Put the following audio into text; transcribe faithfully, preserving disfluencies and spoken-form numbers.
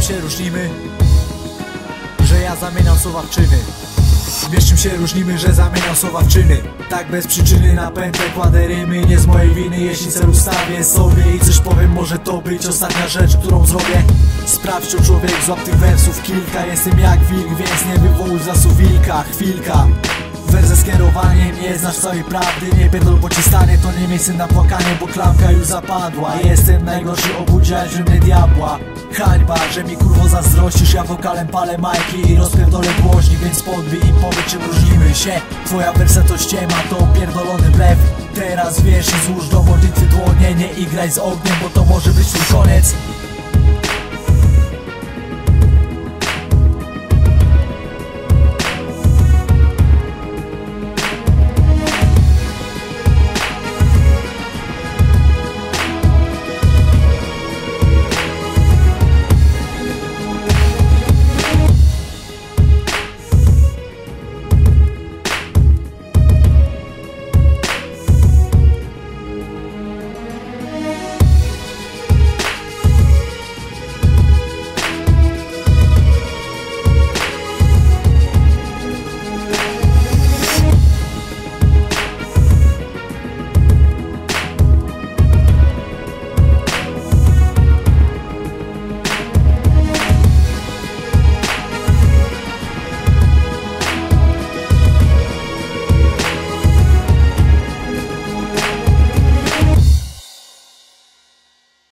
się różnimy? Że ja zamieniam słowa w czyny. Wiesz czym się różnimy, że zamieniam słowa w czyny. Tak bez przyczyny na pętlę kładę rymy. Nie z mojej winy, jeśli cel ustawię sobie i coś powiem, może to być ostatnia rzecz, którą zrobię. Sprawdź o człowiek, złap tych wersów kilka. Jestem jak wilk, więc nie wywołuj z lasu wilka. Chwilka. Wers ze skierowaniem, nie znasz całej prawdy. Nie pierdol, bo ci stanie, to nie miejsce na płakanie, bo klamka już zapadła. Jestem najgorszy, obudziłeś we mnie diabła. Hańba, że mi kurwo zazdrościsz. Ja wokalem palę majki i rozpierdolę głośnik, więc podbij i powiedz, czym różnimy się. Twoja wersja to ściema, to pierdolony blef. Teraz wiesz i złóż do modlitwy dłonie. Nie igraj z ogniem, bo to może być twój koniec.